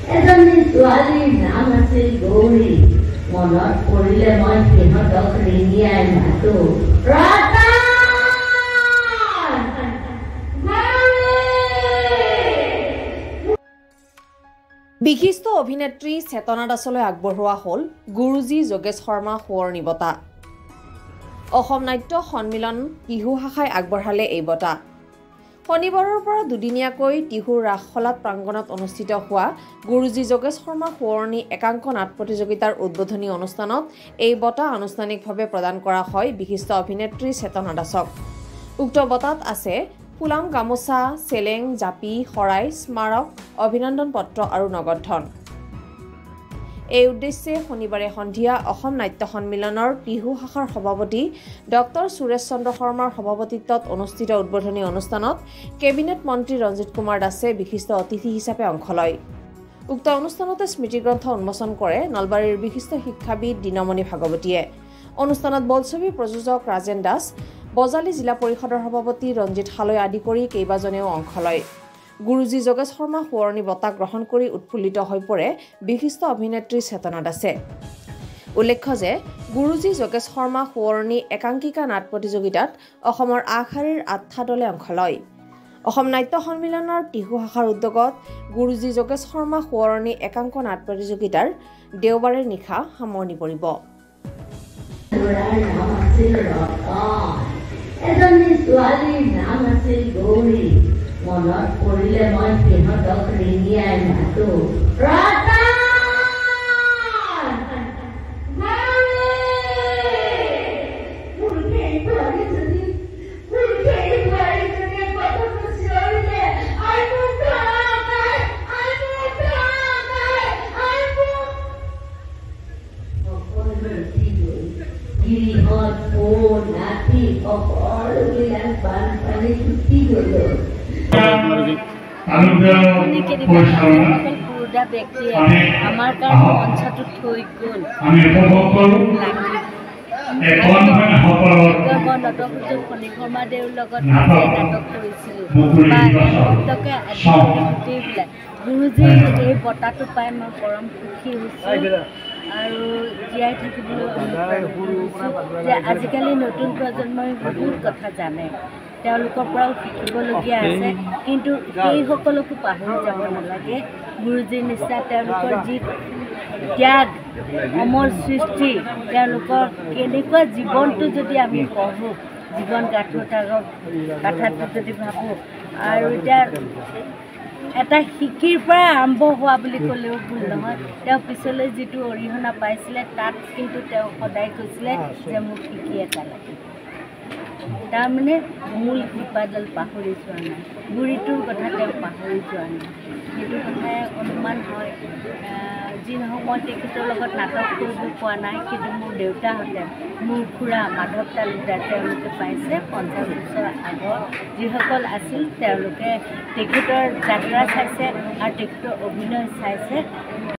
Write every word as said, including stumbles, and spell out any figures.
এজনী ছোৱালীৰ নাম আছিল গৌৰী মনত পৰিলে মই সিহঁতক ৰিঙিয়াই মাতো বিশিষ্ট অভিনেত্ৰী চেতনা দাসলৈ আগবঢ়োৱা হ'ল গুৰুজী যোগেশ শৰ্মা সোঁৱৰণী বঁটা অসম নাট্য সন্মিলন টিহু শাখাই আগবঢ়ালে এই বঁটা শনিবাৰৰ পৰা দুদিনীয়াকৈ টিহুৰ ৰাসখলাত প্ৰাংগণত অনুষ্ঠিত হোৱা গুৰুজী যোগেশ শৰ্মা সোঁৱৰণী একাংক নাট প্ৰতিযোগিতাৰ উদ্বোধনী অনুষ্ঠানত এই বঁটা আনুষ্ঠানিকভাৱে প্ৰদান কৰা হয় বিশিষ্ট অভিনেত্ৰী চেতনা দাসক উক্ত বঁটাত আছে ফুলাম গামোচা চেলেং জাপি শৰাই স্মাৰক অভিনন্দন পত্ৰ আৰু নগদ ধন এই উদ্দেশ্যে শনিবাৰে সন্ধিয়া অসম নাট্য সন্মিলনৰ টিহু শাখাৰ সভাপতি ডক্টৰ সুৰেশ চন্দ্ৰ শৰ্মাৰ সভাপতিত্বত অনুষ্ঠিত উদ্বোধনী অনুষ্ঠানত কেবিনেট মন্ত্ৰী ৰঞ্জিত কুমাৰ দাসে বিশিষ্ট অতিথি হিচাপে অংশ লয় উক্ত অনুষ্ঠানতে স্মৃতিগ্ৰন্থ উন্মোচন কৰে নলবাৰীৰ বিশিষ্ট শিক্ষাবিদ দিনমণি ভাগৱতীয়ে অনুষ্ঠানত বলছবি প্ৰযোজক ৰাজেন দাস বজালী জিলা পৰিষদৰ সভাপতি ৰঞ্জিত হালৈ আদি কৰি কেইবাজনেও অংশ লয় গুৰুজী যোগেশ শৰ্মা সোঁৱৰণী বঁটা গ্ৰহণ কৰি উৎফুল্লিত হৈ পৰে বিশিষ্ট অভিনেত্ৰী চেতনা দাসে উল্লেখ্য যে গুৰুজী যোগেশ শৰ্মা সোঁৱৰণী একাংকিকা নাট প্ৰতিযোগিতাত অসমৰ আগশাৰীৰ আঠটা দলে অংশ লয় অসম নাট্য সন্মিলনৰ টিহু শাখাৰ উদ্যোগত গুৰুজী যোগেশ শৰ্মা সোঁৱৰণী একাংক নাট প্ৰতিযোগিতাৰ দেওবাৰে নিশা সামৰণি পৰিব এজনী ছোৱালীৰ নাম আছিল গৌৰী মনত পৰিলে মই সিহঁতক ৰিঙিয়াই মাতো আমাৰ কাৰণে মঞ্চটো থৈ গ'ল ফণী শৰ্মা দেউৰ লগত নাটক কৰিছিলোঁ বা এসপ্তাহকে গোটেইবিলাক গুৰুজীৰ এই বঁটাটো পাই মই পৰম সুখী হৈছোঁ আৰু জীয়াই থাকিবলৈ যে আজিকালি নতুন প্ৰজন্মই বহুত কথা জানে তেওঁলোকৰ পৰাও শিকিবলগীয়া আছে কিন্তু সেইসকলকো পাহৰি যাব নালাগে গুৰুজীৰ নিচিনা তেওঁলোকৰ যি ত্যাগ অমৰ সৃষ্টি তেওঁলোকৰ কেনেকুৱা জীৱনটো যদি আমি পঢ়োঁ জীৱন গাঁথৰ গাঁথাটো যদি ভাবোঁ আৰু এতিয়া এটা শিকিৰ পৰা আৰম্ভ হোৱা বুলি ক'লেও ভুল নহয় তেওঁ পিছলৈ যিটো অৰিহণা পাইছিলে তাত কিন্তু তেওঁ সদায় কৈছিলে যে মোক শিকি এটা লাগে তাৰমানে মূল শিপাডাল পাহৰি যোৱা নাই গুৰিটোৰ কথা তেওঁ পাহৰি যোৱা নাই সেইটো কথাই অনুমান হয় যি নহওক মই তেখেতৰ লগত নাটক কৰিব পোৱা নাই কিন্তু মোৰ দেউতাহঁতে মোৰ খুৰা মাধৱ তালুকদাৰ তেওঁলোকে পাইছে পঞ্চাছ বছৰ আগত যিসকল আছিল তেওঁলোকে তেখেতৰ যাত্ৰা চাইছে আৰু তেখেতৰ অভিনয় চাইছে